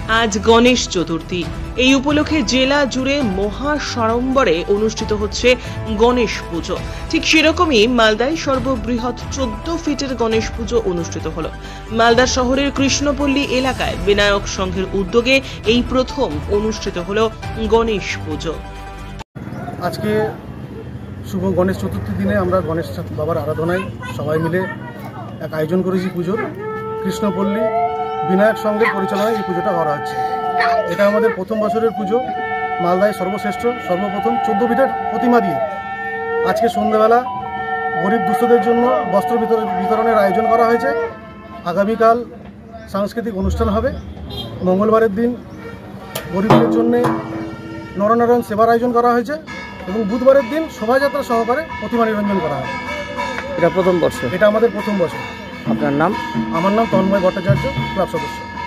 আজ গণেশ চতুর্থী। এই উপলক্ষে জেলা জুড়ে মহা সাড়ম্বরে অনুষ্ঠিত হচ্ছে গণেশ পুজো। ঠিক সেরকমই মালদায় সর্ববৃহৎ 14 ফিটের গণেশ পুজো অনুষ্ঠিত হলো। মালদা শহরের কৃষ্ণপল্লী এলাকায় বিনায়ক সংঘের উদ্যোগে এই প্রথম অনুষ্ঠিত হলো গণেশ পুজো। আজকে শুভ গণেশ চতুর্থী দিনে আমরা গণেশ বাবার আরাধনায় সবাই মিলে এক আয়োজন করেছি পুজোর। কৃষ্ণপল্লী বিনায়ক সংঘের পরিচালনায় এই পুজোটা করা হচ্ছে। এটা আমাদের প্রথম বছরের পুজো। মালদায় সর্বশ্রেষ্ঠ সর্বপ্রথম 14 ফিটের প্রতিমা দিয়ে আজকে সন্ধ্যাবেলা গরিব দুস্থদের জন্য বস্ত্র বিতরণের আয়োজন করা হয়েছে। আগামীকাল সাংস্কৃতিক অনুষ্ঠান হবে। মঙ্গলবারের দিন গরিবদের জন্য নরনারায়ণ সেবার আয়োজন করা হয়েছে এবং বুধবারের দিন শোভাযাত্রা সহকারে প্রতিমা নিরঞ্জন করা হবে। এটা প্রথম বর্ষ? এটা আমাদের প্রথম বছর। আপনার নাম? আমার নাম তন্ময় ভট্টাচার্য, ক্লাব সদস্য।